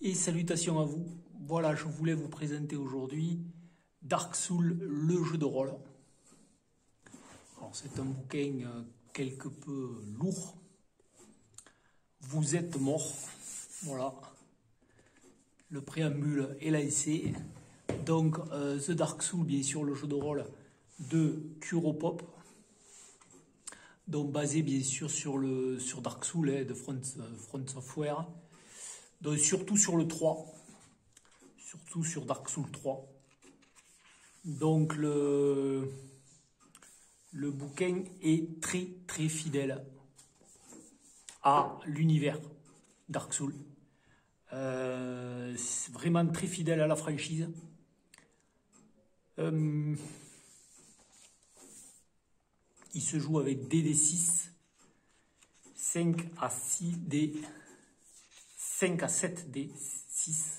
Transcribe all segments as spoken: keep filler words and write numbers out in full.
Et salutations à vous. Voilà, je voulais vous présenter aujourd'hui Dark Souls, le jeu de rôle. Alors c'est un bouquin euh, quelque peu lourd. Vous êtes mort. Voilà. Le préambule est lancé. Donc euh, The Dark Souls, bien sûr, le jeu de rôle de Curopop. Donc basé bien sûr sur, le, sur Dark Souls hein, de Front, Front Software. Donc surtout sur le trois. Surtout sur Dark Souls trois. Donc le, le bouquin est très très fidèle à l'univers Dark Souls. Euh, c'est vraiment très fidèle à la franchise. Euh, il se joue avec D D six, cinq à six D, cinq à sept D six.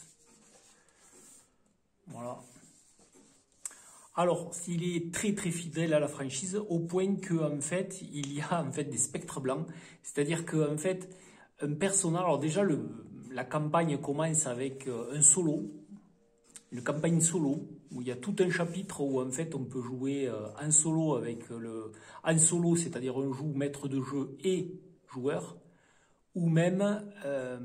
Voilà. Alors, il est très très fidèle à la franchise au point que en fait, il y a en fait des spectres blancs. C'est-à-dire que en fait, un personnage. Alors déjà, le, la campagne commence avec un solo, une campagne solo où il y a tout un chapitre où en fait on peut jouer en solo avec le en solo, c'est-à-dire on joue maître de jeu et joueur, ou même euh,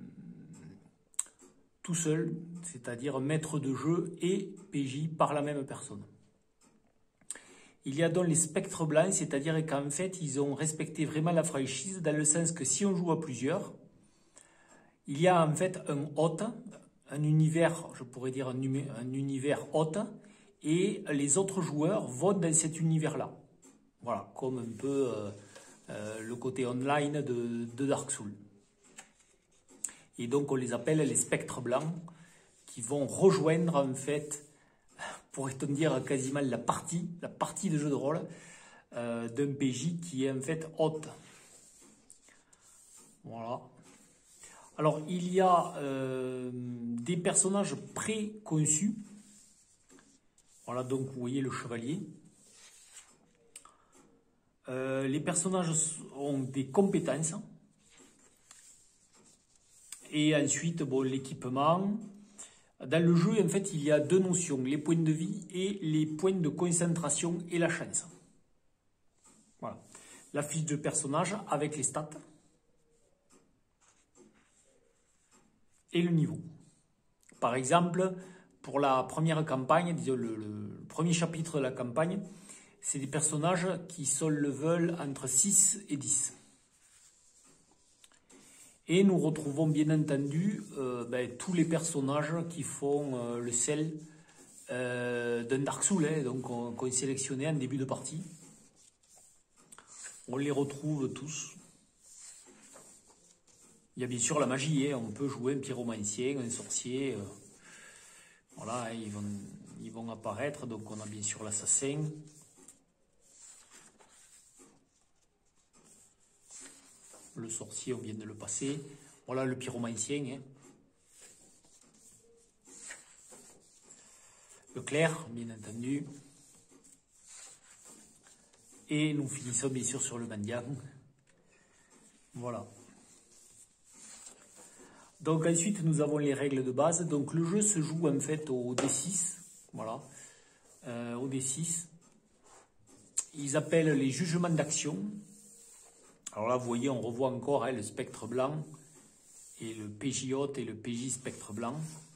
tout seul, c'est-à-dire maître de jeu et P J par la même personne. Il y a donc les spectres blancs, c'est-à-dire qu'en fait, ils ont respecté vraiment la franchise dans le sens que si on joue à plusieurs, il y a en fait un hôte, un univers, je pourrais dire un, un univers hôte, et les autres joueurs vont dans cet univers-là. Voilà, comme un peu euh, euh, le côté online de, de Dark Souls. Et donc on les appelle les spectres blancs, qui vont rejoindre en fait, pourrait-on dire quasiment la partie, la partie de jeu de rôle euh, d'un P J qui est en fait hôte. Voilà. Alors il y a euh, des personnages préconçus. Voilà, donc vous voyez le chevalier. Euh, les personnages ont des compétences. Et ensuite, bon, l'équipement. Dans le jeu, en fait, il y a deux notions, les points de vie et les points de concentration et la chance. Voilà. La fiche de personnage avec les stats. Et le niveau. Par exemple, pour la première campagne, disons le, le premier chapitre de la campagne, c'est des personnages qui sont level entre six et dix. Et nous retrouvons bien entendu euh, ben, tous les personnages qui font euh, le sel euh, d'un Dark Souls, hein, donc qu'on qu'on sélectionnait en début de partie. On les retrouve tous. Il y a bien sûr la magie, hein, on peut jouer un pyromancien, un sorcier. Euh, voilà, hein, ils, vont, ils vont apparaître, donc on a bien sûr l'assassin. Le sorcier, on vient de le passer. Voilà le pyromancien. Hein. Le clerc, bien entendu. Et nous finissons bien sûr sur le mendiant. Voilà. Donc ensuite, nous avons les règles de base. Donc le jeu se joue en fait au D six. Voilà. Euh, au D six. Ils appellent les jugements d'action. Alors là, vous voyez, on revoit encore hein, le spectre blanc et le P J hôte et le P J spectre blanc.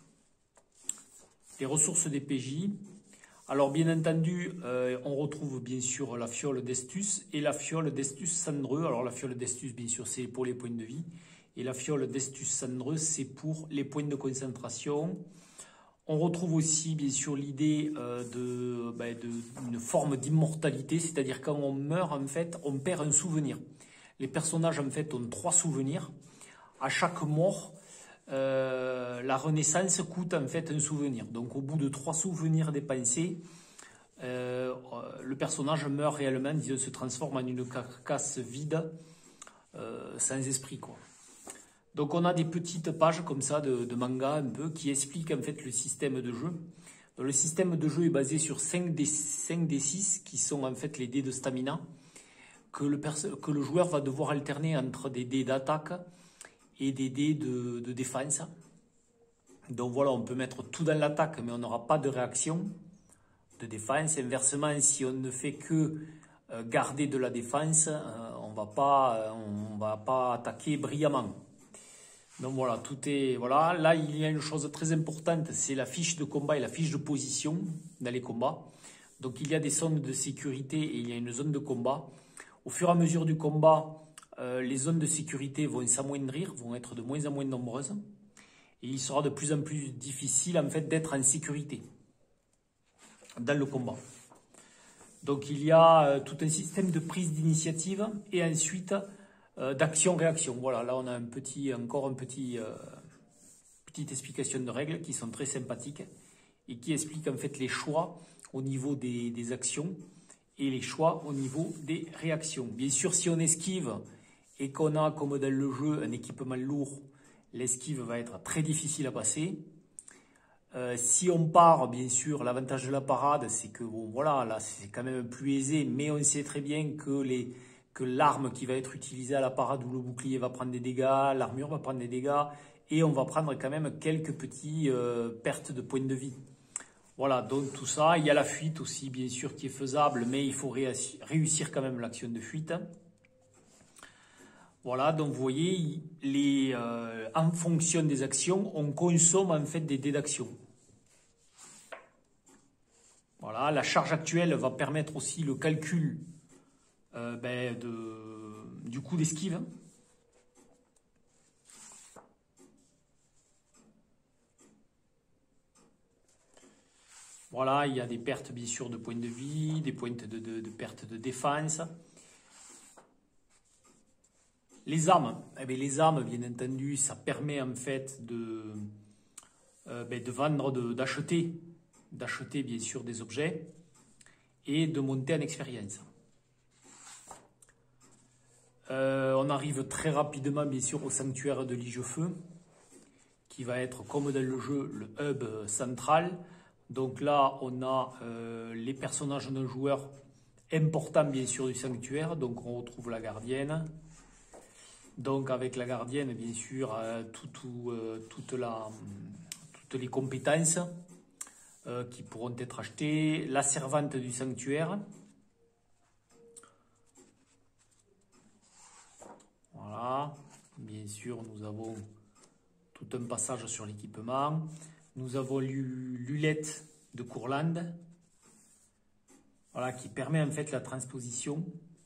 Les ressources des P J. Alors, bien entendu, euh, on retrouve bien sûr la fiole d'Estus et la fiole d'Estus cendreux. Alors, la fiole d'Estus, bien sûr, c'est pour les points de vie. Et la fiole d'Estus cendreux, c'est pour les points de concentration. On retrouve aussi, bien sûr, l'idée euh, de, ben, de, d'une forme d'immortalité. C'est-à-dire, quand on meurt, en fait, on perd un souvenir. Les personnages, en fait, ont trois souvenirs. À chaque mort, euh, la renaissance coûte, en fait, un souvenir. Donc, au bout de trois souvenirs dépensés, euh, le personnage meurt réellement, il se transforme en une carcasse vide, euh, sans esprit, quoi. Donc, on a des petites pages comme ça de, de manga, un peu, qui expliquent, en fait, le système de jeu. Donc, le système de jeu est basé sur cinq D six, qui sont, en fait, les dés de stamina. Que le, que le joueur va devoir alterner entre des dés d'attaque et des dés de, de défense. Donc voilà, on peut mettre tout dans l'attaque, mais on n'aura pas de réaction de défense. Inversement, si on ne fait que euh, garder de la défense, euh, on va pas, euh, on va pas attaquer brillamment. Donc voilà, tout est voilà. Là, il y a une chose très importante, c'est la fiche de combat et la fiche de position dans les combats. Donc il y a des zones de sécurité et il y a une zone de combat. Au fur et à mesure du combat, euh, les zones de sécurité vont s'amoindrir, vont être de moins en moins nombreuses. Et il sera de plus en plus difficile en fait d'être en sécurité dans le combat. Donc il y a euh, tout un système de prise d'initiative et ensuite euh, d'action-réaction. Voilà, là on a un petit, encore un petit, euh, petite explication de règles qui sont très sympathiques et qui expliquent en fait les choix au niveau des, des actions et les choix au niveau des réactions. Bien sûr, si on esquive et qu'on a comme dans le jeu un équipement lourd, l'esquive va être très difficile à passer. Euh, si on part, bien sûr, l'avantage de la parade, c'est que bon, voilà, là, c'est quand même plus aisé, mais on sait très bien que les que l'arme qui va être utilisée à la parade ou le bouclier va prendre des dégâts, l'armure va prendre des dégâts, et on va prendre quand même quelques petites euh, pertes de points de vie. Voilà, donc tout ça. Il y a la fuite aussi, bien sûr, qui est faisable, mais il faut réussir quand même l'action de fuite. Voilà, donc vous voyez, les, euh, en fonction des actions, on consomme en fait des dés d'action. Voilà, la charge actuelle va permettre aussi le calcul euh, ben, de, du coup d'esquive. Voilà, il y a des pertes bien sûr de points de vie, des points de, de, de perte de défense. Les armes, eh bien, les armes, bien entendu, ça permet en fait de, euh, ben, de vendre, d'acheter, d'acheter bien sûr des objets et de monter en expérience. Euh, on arrive très rapidement bien sûr au sanctuaire de Ligefeu, qui va être comme dans le jeu le hub central. Donc là, on a euh, les personnages non joueurs importants bien sûr du sanctuaire. Donc on retrouve la gardienne. Donc avec la gardienne, bien sûr, euh, tout, tout, euh, toute la, toutes les compétences euh, qui pourront être achetées. La servante du sanctuaire. Voilà. Bien sûr, nous avons tout un passage sur l'équipement. Nous avons Lulette de Courlande. Voilà, qui permet en fait la transposition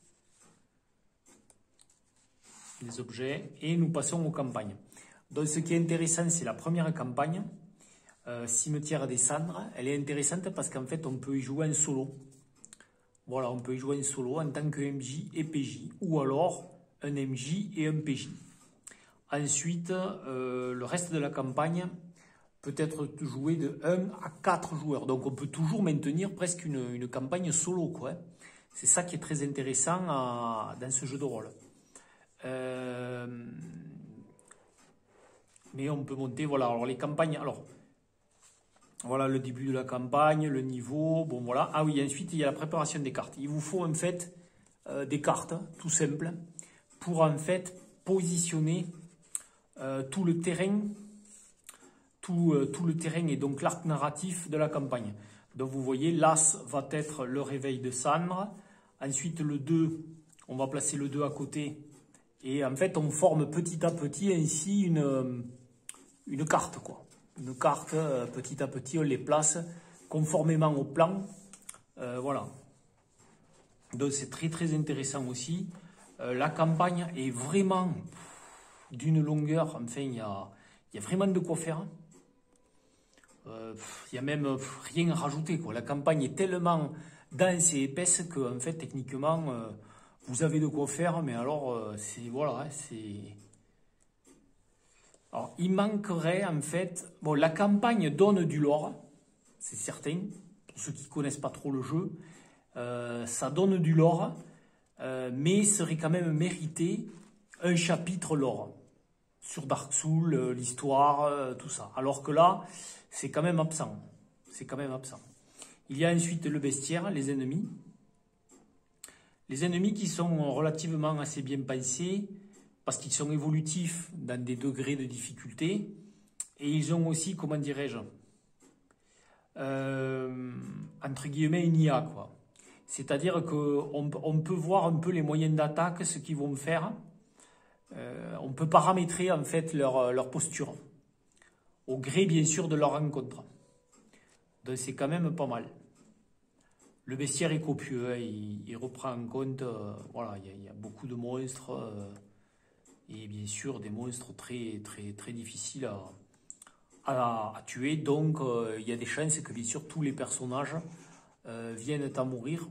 des objets, et nous passons aux campagnes. Donc ce qui est intéressant, c'est la première campagne, euh, Cimetière des Cendres. Elle est intéressante parce qu'en fait on peut y jouer en solo. Voilà, on peut y jouer en solo en tant que M J et P J, ou alors un M J et un P J. Ensuite, euh, le reste de la campagne peut être joué de un à quatre joueurs. Donc on peut toujours maintenir presque une, une campagne solo, quoi. C'est ça qui est très intéressant à, dans ce jeu de rôle. Euh, mais on peut monter, voilà, alors les campagnes, alors voilà le début de la campagne, le niveau, bon voilà. Ah oui, ensuite il y a la préparation des cartes. Il vous faut en fait euh, des cartes tout simples pour en fait positionner euh, tout le terrain, tout, euh, tout le terrain et donc l'arc narratif de la campagne. Donc vous voyez, l'As va être le réveil de Cendre, ensuite le deux, on va placer le deux à côté. Et en fait, on forme petit à petit ainsi une, une carte, quoi. Une carte, euh, petit à petit, on les place conformément au plan. Euh, voilà. Donc, c'est très, très intéressant aussi. Euh, la campagne est vraiment d'une longueur. Enfin, il y a, il y a vraiment de quoi faire. Euh, il n'y a même rien à rajouter, quoi. La campagne est tellement dense et épaisse que, en fait, techniquement... Euh, vous avez de quoi faire, mais alors, euh, c'est... Voilà, c'est... Alors, il manquerait, en fait... Bon, la campagne donne du lore, c'est certain. Pour ceux qui ne connaissent pas trop le jeu, euh, ça donne du lore, euh, mais serait quand même mérité un chapitre lore. Sur Dark Souls, euh, l'histoire, euh, tout ça. Alors que là, c'est quand même absent. C'est quand même absent. Il y a ensuite le bestiaire, les ennemis. Les ennemis qui sont relativement assez bien pensés, parce qu'ils sont évolutifs dans des degrés de difficulté, et ils ont aussi, comment dirais-je, euh, entre guillemets, une I A, quoi. C'est-à-dire qu'on on peut voir un peu les moyens d'attaque, ce qu'ils vont faire. Euh, on peut paramétrer en fait leur, leur posture, au gré bien sûr de leur rencontre. Donc c'est quand même pas mal. Le bestiaire est copieux, hein, il, il reprend en compte, euh, voilà, il y, a, il y a beaucoup de monstres, euh, et bien sûr des monstres très, très, très difficiles à, à, à tuer. Donc euh, il y a des chances que bien sûr tous les personnages euh, viennent à mourir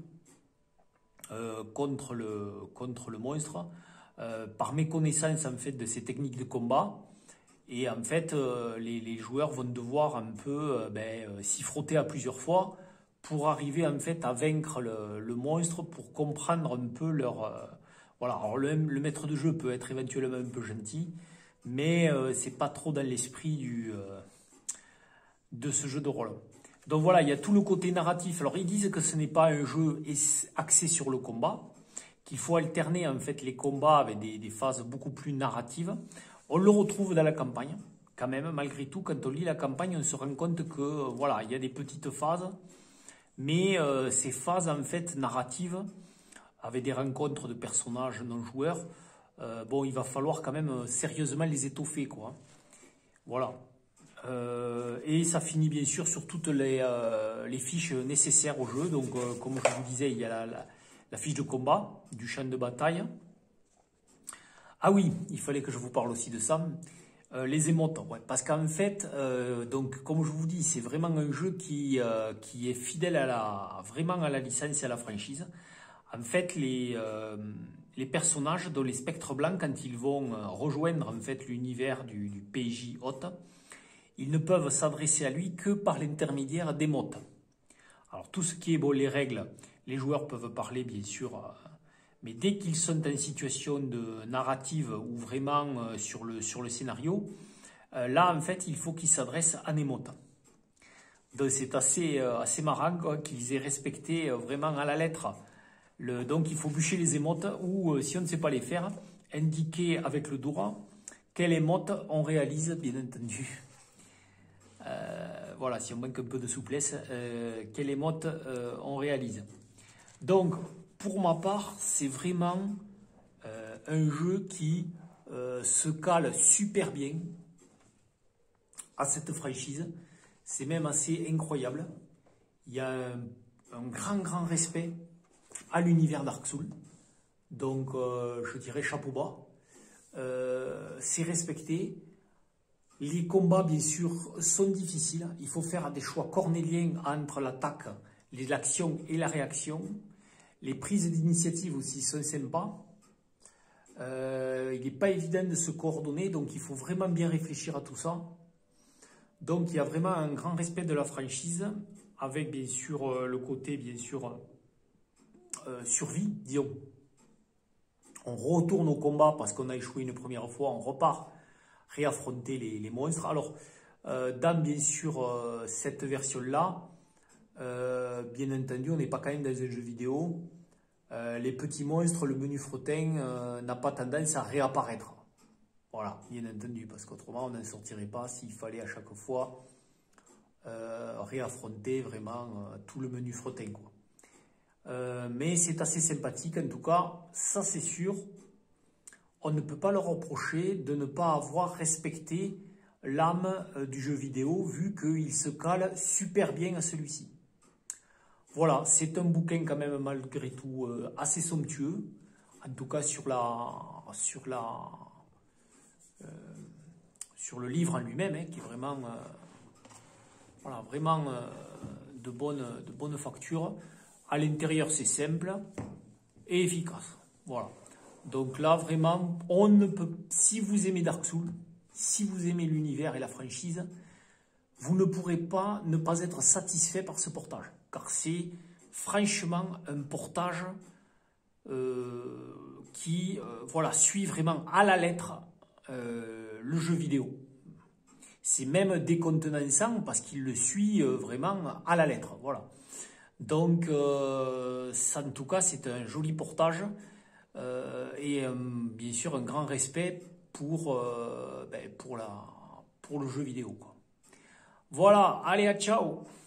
euh, contre, le, contre le monstre, euh, par méconnaissance en fait de ces techniques de combat. Et en fait, euh, les, les joueurs vont devoir un peu euh, ben, euh, s'y frotter à plusieurs fois pour arriver en fait à vaincre le, le monstre, pour comprendre un peu leur... Euh, voilà, alors le, le maître de jeu peut être éventuellement un peu gentil, mais euh, c'est pas trop dans l'esprit du euh, de ce jeu de rôle. Donc voilà, il y a tout le côté narratif. Alors ils disent que ce n'est pas un jeu axé sur le combat, qu'il faut alterner en fait les combats avec des, des phases beaucoup plus narratives. On le retrouve dans la campagne, quand même, malgré tout. Quand on lit la campagne, on se rend compte que euh, voilà, il y a des petites phases, mais euh, ces phases en fait narratives, avec des rencontres de personnages non joueurs, euh, bon, il va falloir quand même sérieusement les étoffer, quoi. Voilà. Euh, et ça finit bien sûr sur toutes les, euh, les fiches nécessaires au jeu. Donc, euh, comme je vous disais, il y a la, la, la fiche de combat, du champ de bataille. Ah oui, il fallait que je vous parle aussi de ça. Euh, les émotes, ouais, parce qu'en fait, euh, donc comme je vous dis, c'est vraiment un jeu qui, euh, qui est fidèle à la, vraiment à la licence et à la franchise. En fait, les, euh, les personnages, dont les spectres blancs, quand ils vont rejoindre en fait l'univers du, du P J hôte, ils ne peuvent s'adresser à lui que par l'intermédiaire d'émotes. Alors tout ce qui est bon, les règles, les joueurs peuvent parler bien sûr, euh, mais dès qu'ils sont en situation de narrative ou vraiment euh, sur, le, sur le scénario, euh, là en fait il faut qu'ils s'adressent en émote. Donc c'est assez, euh, assez marrant qu'ils aient respecté euh, vraiment à la lettre. Le, donc il faut bûcher les émotes, ou euh, si on ne sait pas les faire, indiquer avec le doigt quelle émote on réalise, bien entendu. Euh, voilà, si on manque un peu de souplesse, euh, quelle émote euh, on réalise. Donc, pour ma part, c'est vraiment euh, un jeu qui euh, se cale super bien à cette franchise. C'est même assez incroyable. Il y a un, un grand, grand respect à l'univers Dark Souls. Donc, euh, je dirais chapeau bas. Euh, c'est respecté. Les combats, bien sûr, sont difficiles. Il faut faire des choix cornéliens entre l'attaque, l'action et la réaction. Les prises d'initiative aussi sont sympas. Euh, il n'est pas évident de se coordonner, donc il faut vraiment bien réfléchir à tout ça. Donc il y a vraiment un grand respect de la franchise, avec bien sûr le côté, bien sûr, euh, survie, disons. On retourne au combat parce qu'on a échoué une première fois, on repart réaffronter les, les monstres. Alors, euh, dans bien sûr euh, cette version-là, euh, bien entendu, on n'est pas quand même dans un jeu vidéo. Euh, les petits monstres, le menu fretin euh, n'a pas tendance à réapparaître. Voilà, bien entendu, parce qu'autrement, on n'en sortirait pas s'il fallait à chaque fois euh, réaffronter vraiment euh, tout le menu fretin, quoi. Euh, mais c'est assez sympathique, en tout cas, ça c'est sûr. On ne peut pas leur reprocher de ne pas avoir respecté l'âme du jeu vidéo, vu qu'il se cale super bien à celui-ci. Voilà, c'est un bouquin quand même malgré tout euh, assez somptueux, en tout cas sur, la, sur, la, euh, sur le livre en lui-même, hein, qui est vraiment, euh, voilà, vraiment euh, de, bonne, de bonne facture. À l'intérieur, c'est simple et efficace. Voilà. Donc là, vraiment, on ne peut, si vous aimez Dark Souls, si vous aimez l'univers et la franchise, vous ne pourrez pas ne pas être satisfait par ce portage. Car c'est franchement un portage euh, qui euh, voilà, suit vraiment à la lettre euh, le jeu vidéo. C'est même décontenançant parce qu'il le suit euh, vraiment à la lettre. Voilà. Donc, euh, ça, en tout cas, c'est un joli portage. Euh, et euh, bien sûr un grand respect pour, euh, ben, pour, la, pour le jeu vidéo, quoi. Voilà, allez, à ciao!